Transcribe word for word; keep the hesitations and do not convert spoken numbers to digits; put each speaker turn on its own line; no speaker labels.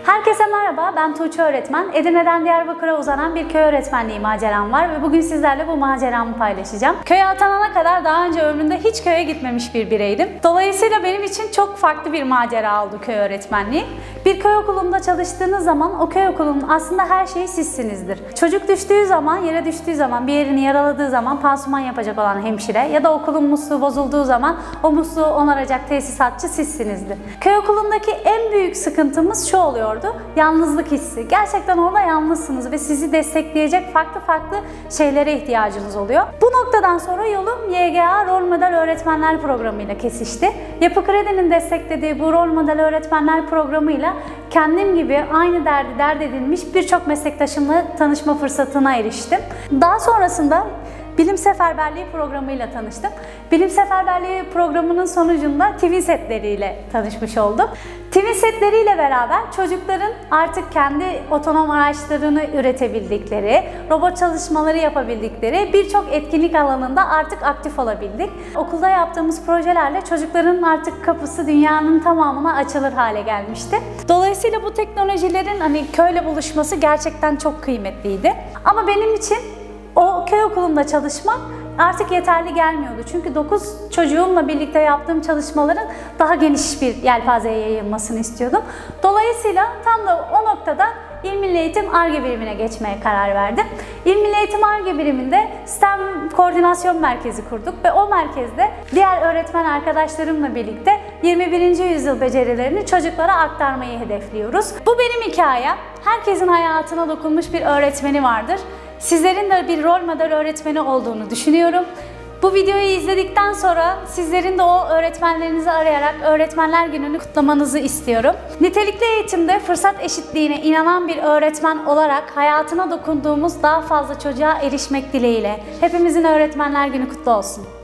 Herkese merhaba, ben Tuğçe öğretmen. Edirne'den Diyarbakır'a uzanan bir köy öğretmenliği maceram var ve bugün sizlerle bu maceramı paylaşacağım. Köye atanana kadar daha önce ömrümde hiç köye gitmemiş bir bireydim. Dolayısıyla benim için çok farklı bir macera oldu köy öğretmenliği. Bir köy okulunda çalıştığınız zaman o köy okulunun aslında her şeyi sizsinizdir. Çocuk düştüğü zaman, yere düştüğü zaman, bir yerini yaraladığı zaman pansuman yapacak olan hemşire ya da okulun musluğu bozulduğu zaman o musluğu onaracak tesisatçı sizsinizdir. Köy okulundaki en büyük sıkıntımız şu oluyor. Yalnızlık hissi. Gerçekten orada yalnızsınız ve sizi destekleyecek farklı farklı şeylere ihtiyacınız oluyor. Bu noktadan sonra yolum Y G A Rol Model Öğretmenler Programı'yla kesişti. Yapı Kredi'nin desteklediği bu Rol Model Öğretmenler Programı'yla kendim gibi aynı derdi dert edinmiş birçok meslektaşımla tanışma fırsatına eriştim. Daha sonrasında Bilim Seferberliği programıyla tanıştım. Bilim Seferberliği programının sonucunda T V setleriyle tanışmış oldum. T V setleriyle beraber çocukların artık kendi otonom araçlarını üretebildikleri, robot çalışmaları yapabildikleri birçok etkinlik alanında artık aktif olabildik. Okulda yaptığımız projelerle çocukların artık kapısı dünyanın tamamına açılır hale gelmişti. Dolayısıyla bu teknolojilerin hani köyle buluşması gerçekten çok kıymetliydi. Ama benim için o köy okulunda çalışmak artık yeterli gelmiyordu. Çünkü dokuz çocuğumla birlikte yaptığım çalışmaların daha geniş bir yelpazeye yayılmasını istiyordum. Dolayısıyla tam da o noktada İl Milli Eğitim Ar-Ge birimine geçmeye karar verdim. İl Milli Eğitim Ar-Ge biriminde STEM Koordinasyon Merkezi kurduk ve o merkezde diğer öğretmen arkadaşlarımla birlikte yirmi birinci yüzyıl becerilerini çocuklara aktarmayı hedefliyoruz. Bu benim hikayem. Herkesin hayatına dokunmuş bir öğretmeni vardır. Sizlerin de bir rol model öğretmeni olduğunu düşünüyorum. Bu videoyu izledikten sonra sizlerin de o öğretmenlerinizi arayarak Öğretmenler Günü'nü kutlamanızı istiyorum. Nitelikli eğitimde fırsat eşitliğine inanan bir öğretmen olarak hayatına dokunduğumuz daha fazla çocuğa erişmek dileğiyle. Hepimizin Öğretmenler Günü kutlu olsun.